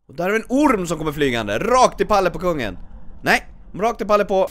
Och där är en orm som kommer flygande. Rakt i palle på kungen. Nej, rakt i palle på...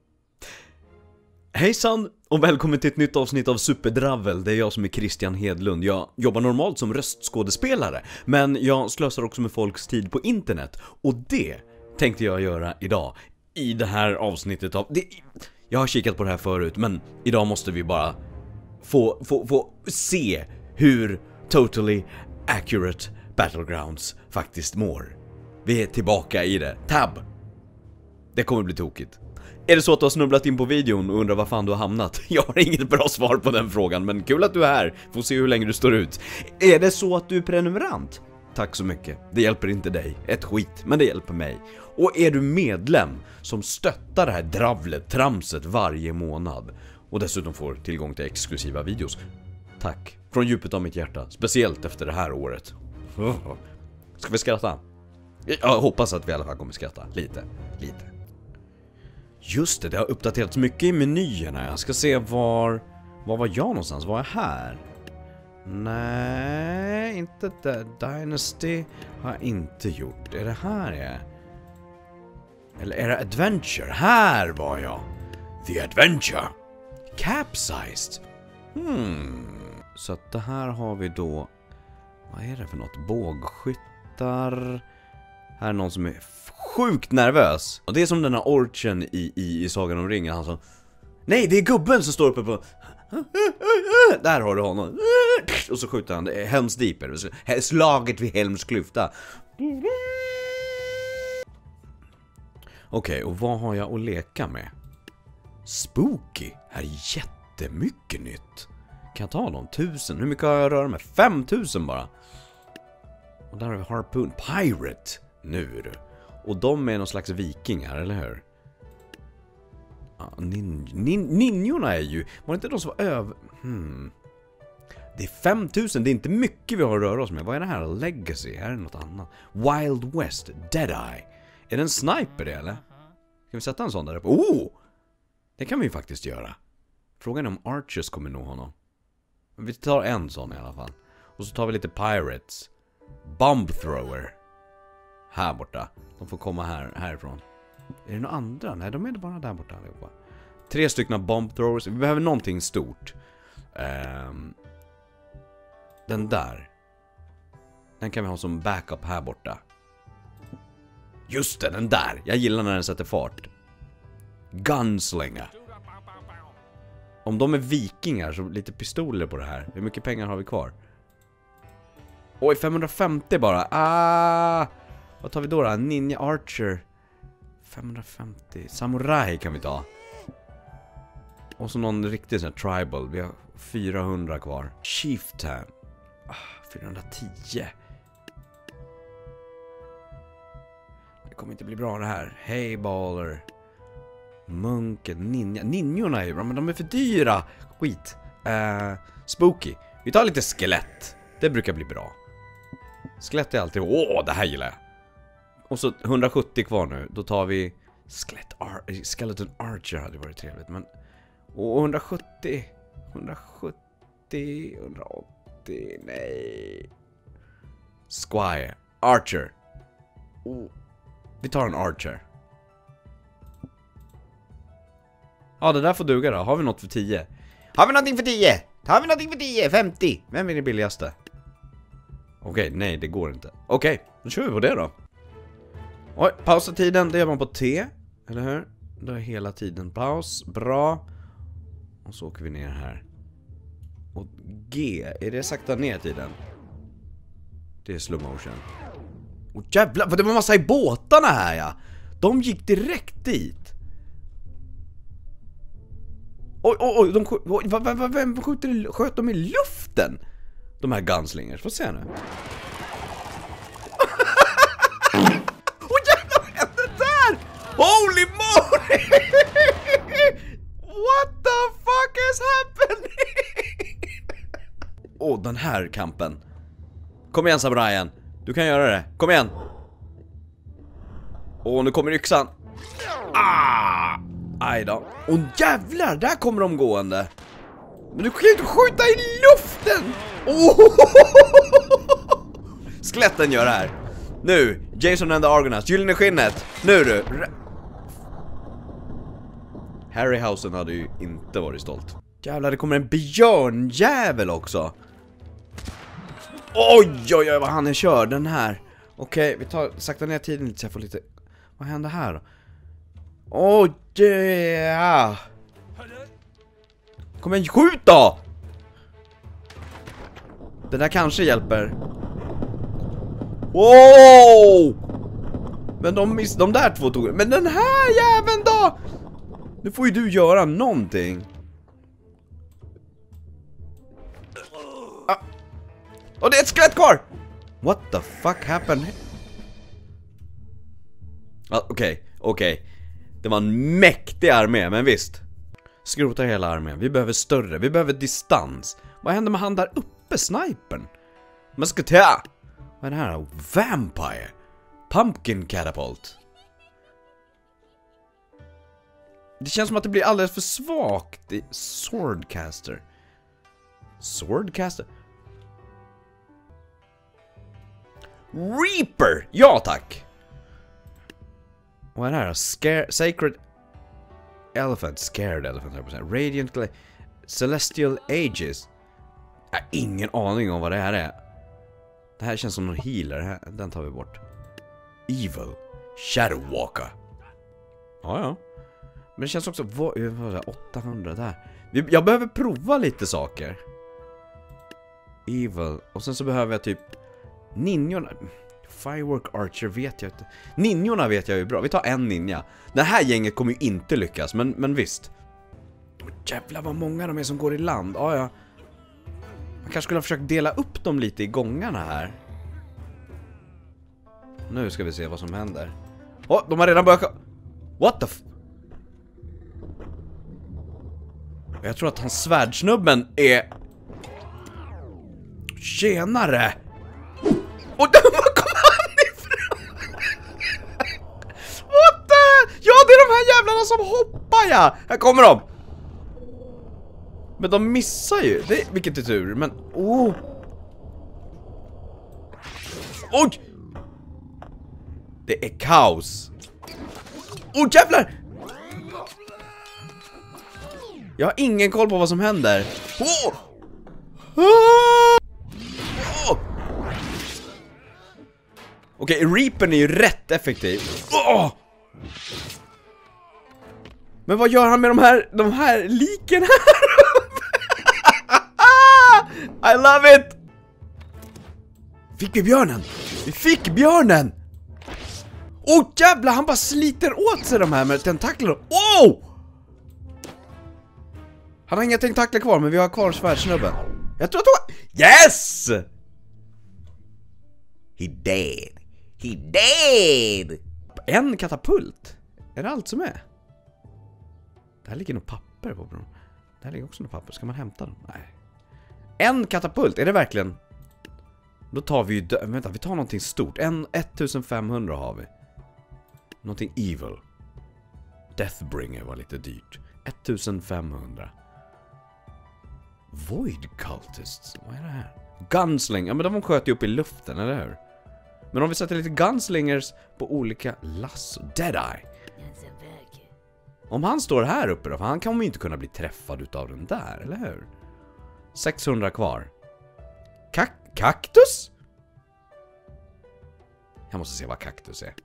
Hejsan och välkommen till ett nytt avsnitt av Superdravel. Det är jag som är Christian Hedlund. Jag jobbar normalt som röstskådespelare, men jag slösar också med folks tid på internet. Och det tänkte jag göra idag i det här avsnittet av... Jag har kikat på det här förut, men idag måste vi bara få se hur Totally Accurate Battlegrounds faktiskt mår. Vi är tillbaka i det. Tab! Det kommer bli tokigt. Är det så att du har snubblat in på videon och undrar var fan du har hamnat? Jag har inget bra svar på den frågan, men kul att du är här. Får se hur länge du står ut. Är det så att du är prenumerant? Tack så mycket. Det hjälper inte dig. Ett skit, men det hjälper mig. Och är du medlem som stöttar det här dravlet, tramset varje månad och dessutom får tillgång till exklusiva videos. Tack. Från djupet av mitt hjärta. Speciellt efter det här året. Ska vi skratta? Jag hoppas att vi i alla fall kommer skratta. Lite. Just det, det har uppdaterats mycket i menyerna. Jag ska se var var jag någonstans? Var jag här? Nej, inte där. Dynasty har jag inte gjort. Är det här jag? Eller är det Adventure? Här var jag. The Adventure. Capsized. Så att det här har vi då... Vad är det för något? Bågskyttar. Här är någon som är sjukt nervös. Och det är som den här orchen i Sagan om ringen. Han som... Nej, det är gubben som står uppe på... Där har du honom. Och så skjuter han. Helms Deep. Slaget vid Helms klyfta. Okej, och vad har jag att leka med? Spooky. Här är jättemycket nytt. Kan jag ta dem? 1000. Hur mycket har jag att röra med? 5000 bara. Och där har vi Harpoon. Pirate. Nu är du. Och de är någon slags vikingar, eller hur? Ninjorna är ju... Var det inte de som var över... Det är 5000. Det är inte mycket vi har att röra oss med. Vad är det här? Legacy. Här är det något annat. Wild West. Deadeye. Är det en sniper det, eller? Ska vi sätta en sån där uppe? Oh! Det kan vi ju faktiskt göra. Frågan är om Archers kommer nå honom. Vi tar en sån i alla fall. Och så tar vi lite Pirates. Bomb Thrower. Här borta. De får komma härifrån. Är det några andra? Nej, de är bara där borta allihopa. 3 stycken Bomb Throwers. Vi behöver någonting stort. Den där. Den kan vi ha som backup här borta. Just det, den där. Jag gillar när den sätter fart. Gunslinger. Om de är vikingar så lite pistoler på det här. Hur mycket pengar har vi kvar? Oj, 550 bara. Vad tar vi då? Ninja Archer. 550. Samurai kan vi ta. Och så någon riktig sån här tribal. Vi har 400 kvar. Chieftain. 410. Det kommer inte bli bra det här. Hey baller. Munken, ninja. Ninjorna är ju bra, men de är för dyra. Skit. Spooky. Vi tar lite skelett. Det brukar bli bra. Skelett är alltid... det här gillar jag. Och så 170 kvar nu. Då tar vi... Skeleton Archer hade varit trevligt, men... 170... 180... Nej... Squire. Archer. Vi tar en Archer. Ja, det där får duga då. Har vi något för 10? Har vi någonting för 10? Har vi någonting för 10? 50? Vem är det billigaste? Okej, nej, det går inte. Okej, då kör vi på det då. Oj, pausa tiden. Det gör man på T. Eller hur? Då är hela tiden paus. Bra. Och så åker vi ner här. Och G, är det sakta ner tiden? Det är slow motion. Och jävlar, för det var massa i båtarna här, ja. De gick direkt dit. Oj, vem sköt de i luften? De här gunslingers, får se nu. Jävlar, vad hände där? Holy moly! What the fuck is happening? Den här kampen. Kom igen, samurajen. Du kan göra det. Kom igen. Nu kommer yxan. Aj då. Jävlar, där kommer de gående. Men du kan ju inte skjuta i luften. Skeletten gör det här. Nu, Jason and the Argonauts, gyllene skinnet. Nu du. Harryhausen hade ju inte varit stolt. Jävlar, det kommer en björnjävel också. Oj, oj, oj, vad han är körd, den här. Okej, vi tar sakta ner tiden lite så jag får lite... Vad händer här då? Oj, yeah. Kom igen, skjut då! Det där kanske hjälper. Wow! Men de där två tog... Men den här jäveln då! Nu får ju du göra någonting. Och det är ett skelett kvar! What the fuck happened? Okej. Det var en mäktig armé, men visst. Skrota hela armén. Vi behöver större, vi behöver distans. Vad händer med han där uppe, snipern? Musketär! Vad är det här? Vampire! Pumpkin catapult. Det känns som att det blir alldeles för svagt i Swordcaster. Swordcaster? Reaper! Ja tack! Vad är det här? Sacred Elephant. Scared Elephant. Radiant Celestial Ages. Jag har ingen aning om vad det här är. Det här känns som någon healer. Den tar vi bort. Evil Shadowwalker. Ja. Men det känns också... 800 där. Jag behöver prova lite saker. Evil. Och sen så behöver jag typ... Ninjorna. Firework Archer vet jag inte. Ninjorna vet jag ju bra. Vi tar en ninja. Det här gänget kommer ju inte lyckas. Men visst. Jävlar vad många de är som går i land. Ja. Man kanske skulle ha försökt dela upp dem lite i gångarna här. Nu ska vi se vad som händer. De har redan börjat... What the Jag tror att hans svärdsnubben är... Tjenare! Och var kom han ifrån? What the... Ja, det är de här jävlarna som hoppar, ja! Här kommer de! Men de missar ju. Vilket är tur, men... Oj! Det är kaos. Jävlar! Jag har ingen koll på vad som händer. Okej, Reapern är ju rätt effektiv. Men vad gör han med de här liken här? I love it! Fick vi björnen? Vi fick björnen! Jävlar, han bara sliter åt sig de här med tentakler. Han har inga tentakler kvar, men vi har kvar svärdsnubben. Jag tror att det var... Yes! He dead! En katapult. Är det allt som är? Det här ligger något papper på bron. Det här ligger också något papper. Ska man hämta dem? Nej. En katapult, är det verkligen? Då tar vi ju... Vänta, vi tar någonting stort. 1500 har vi. Någonting evil. Deathbringer var lite dyrt. 1500. Void Cultists. Vad är det här? Gunsling. Ja, men de sköt ju upp i luften, eller hur? Men om vi sätter lite gunslingers på olika lasso. Deadeye. Om han står här uppe då, för han kan ju inte kunna bli träffad utav den där, eller hur? 600 kvar. Kaktus? Jag måste se vad kaktus är.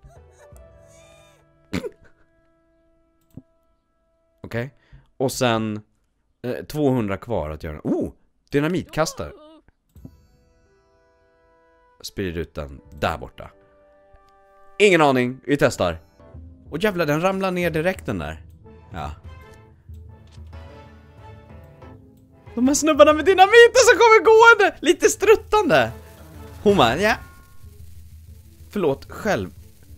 Okej. Och sen 200 kvar att göra. Dynamitkastare. Sprider ut den där borta. Ingen aning, vi testar. Och jävlar, den ramlar ner direkt den där. Ja. De här snubbarna med dynamiten som kommer gående. Lite struttande. Hon bara, ja. Förlåt, själv.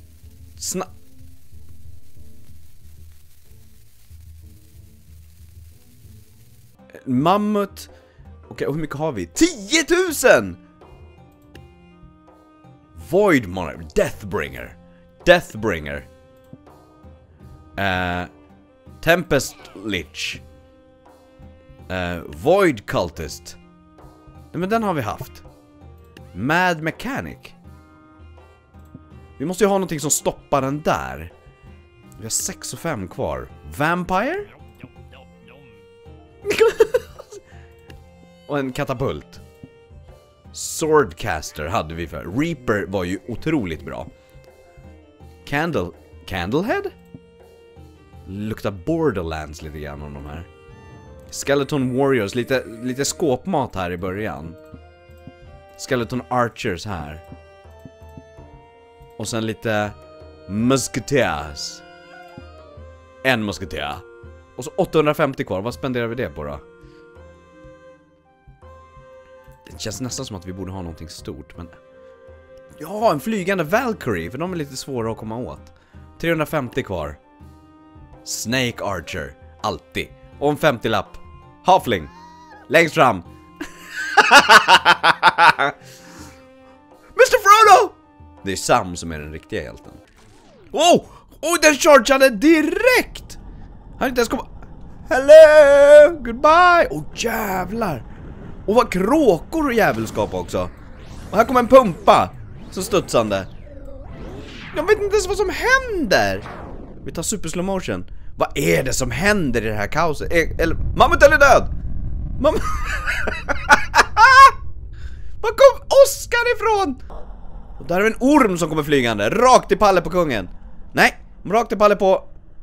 Mammut. Okej, och hur mycket har vi? 10 000! Void Monarch. Deathbringer. Tempest Lich. Void Cultist. Nej, men den har vi haft. Mad Mechanic. Vi måste ju ha någonting som stoppar den där. Vi har 6 och 5 kvar. Vampire? Och en katapult. Swordcaster hade vi för. Reaper var ju otroligt bra. Candlehead? Luktar Borderlands lite grann om de här. Skeleton Warriors, lite skåpmat här i början. Skeleton Archers här. Och sen lite Musketeers. En musketeer. Och så 850 kvar, vad spenderar vi det på då? Det känns nästan som att vi borde ha någonting stort, men... Ja, en flygande Valkyrie, för de är lite svåra att komma åt. 350 kvar. Snake Archer, alltid. Och en 50-lapp. Halfling, längst fram. Mr. Frodo! Det är Sam som är den riktiga hjälten. Oh! Oh, den chargeade direkt! Han inte ens kom... Hello! Goodbye! Oh, jävlar! Och vad kråkor och jävelskap också. Och här kommer en pumpa. Så studsande. Jag vet inte ens vad som händer. Vi tar super slow motion. Vad är det som händer i det här kaoset? Eller, Mammut är död! Var kom Oscar ifrån? Och där är en orm som kommer flygande. Rakt i pallet på kungen. Nej, rakt i pallet på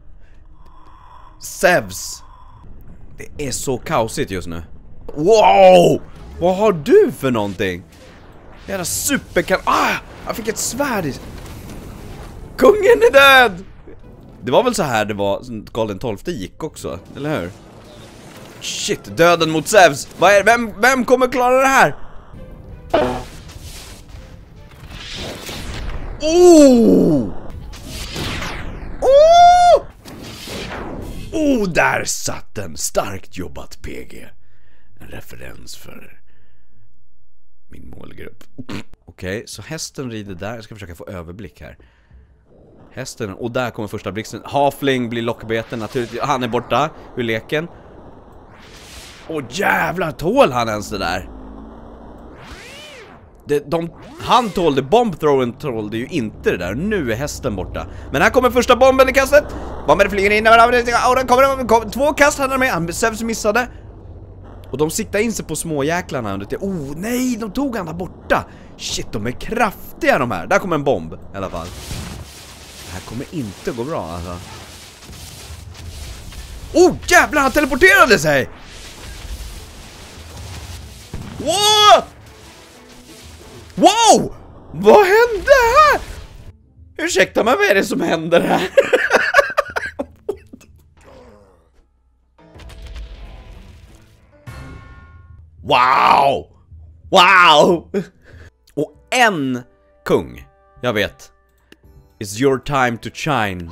Zeus. Det är så kaosigt just nu. Wow! Vad har du för någonting? Jävla superkan... jag fick ett svärd i... Kungen är död! Det var väl så här det var Karl den XII gick också, eller hur? Shit, döden mot Zeus. Vad är det? Vem kommer klara det här? Oh! Oh! Oh, där satt den. Starkt jobbat, PG. En referens för min målgrupp. Okej, så hästen rider där. Jag ska försöka få överblick här. Hästen, och där kommer första blixten. Halfling blir lockbeten naturligtvis. Han är borta ur leken. Åh jävlar, tål han ens det där? Han tålde, bombthrowen tålde ju inte det där. Nu är hästen borta. Men här kommer första bomben i kastet. Bomben flyger in och den kommer 2 kast hade med. Zeus missade. Och de siktar in sig på småjäklarna under till. Oh nej, de tog han där borta. Shit, de är kraftiga de här. Där kommer en bomb i alla fall. Det här kommer inte gå bra alltså. Oh jävlar, han teleporterade sig. Wow! Wow! Vad hände här? Ursäkta mig, vad är det som händer här? Wow! Wow! Och en kung, jag vet. It's your time to shine.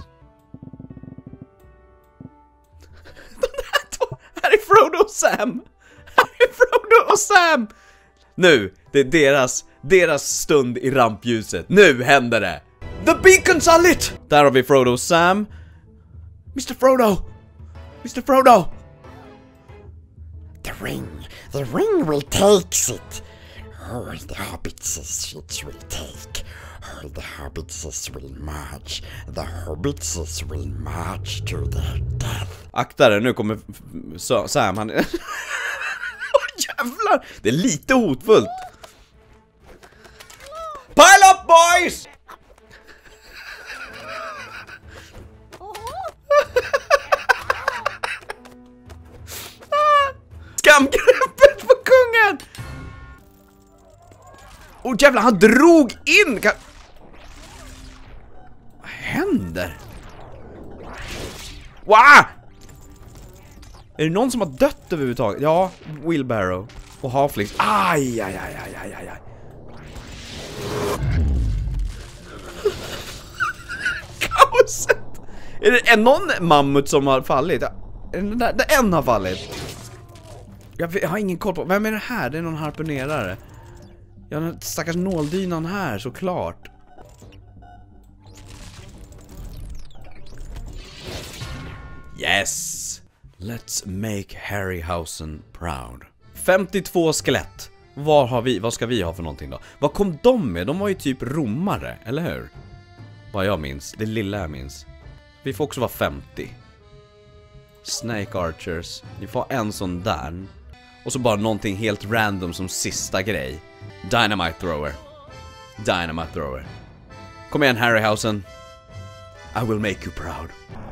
Här är Frodo och Sam. Här är Frodo och Sam. Nu, det är deras stund i rampljuset. Nu händer det. The beacons are lit. Där har vi Frodo och Sam. Mr. Frodo. Mr. Frodo. The ring will take it. All the hobbitses it will take. All the hobbitses will march. The hobbitses will march to their death. Akta det, nu kommer Sam, han är... Jävlar, det är lite hotfullt. Pile up boys! Skamgreppet på kungen! Oh jävlar, han drog in! Vad händer? Wow! Är det någon som har dött överhuvudtaget? Ja, Wheelbarrow och Halflings. Aj, aj, aj, aj, aj, aj. Kaoset! Är det någon mammut som har fallit? En har fallit. Jag har ingen koll på. Vem är det här? Det är någon harpunerare. Jag har den stackars nåldynan här, såklart. Yes! Let's make Harryhausen proud. 52 skelett. Vad ska vi ha för någonting då? Vad kom de med? De var ju typ romare, eller hur? Vad jag minns, det lilla jag minns. Vi får också vara 50. Snake Archers. Ni får en sån där. Och så bara någonting helt random som sista grej. Dynamite Thrower. Dynamite Thrower. Kom igen Harryhausen. I will make you proud.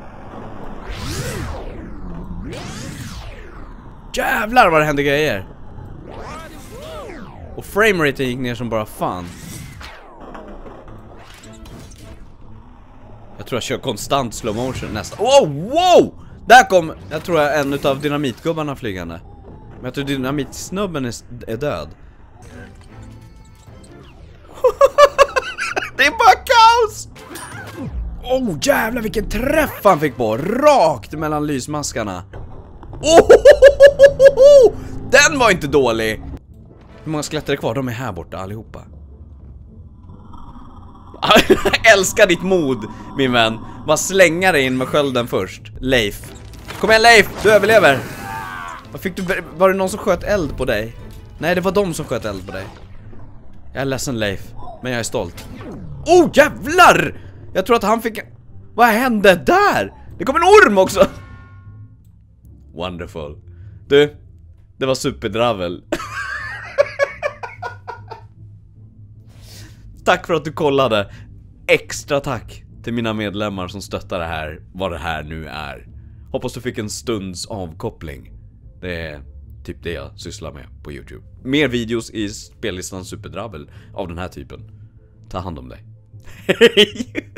Jävlar vad det hände grejer. Och frameraten gick ner som bara fan. Jag tror jag kör konstant slow motion nästan. Oh, wow! Där kom, jag tror jag, en utav dynamitgubbarna flygande. Men jag tror dynamitsnubben är död. Det är bara kaos! Oh jävlar vilken träff han fick på. Rakt mellan lysmaskarna. Oh, den var inte dålig. Hur många skelett är det kvar? De är här borta allihopa. Jag älskar ditt mod, min vän. Bara slänga dig in med skölden först. Leif. Kom igen Leif, du överlever. Vad fick du? Var det någon som sköt eld på dig? Nej, det var de som sköt eld på dig. Jag är ledsen Leif, men jag är stolt. Oh jävlar! Jag tror att han fick... Vad hände där? Det kom en orm också. Wonderful. Du, det var superdravel. Tack för att du kollade. Extra tack till mina medlemmar som stöttar det här, vad det här nu är. Hoppas du fick en stunds avkoppling. Det är typ det jag sysslar med på YouTube. Mer videos i spellistan Superdravel av den här typen. Ta hand om dig. Hej!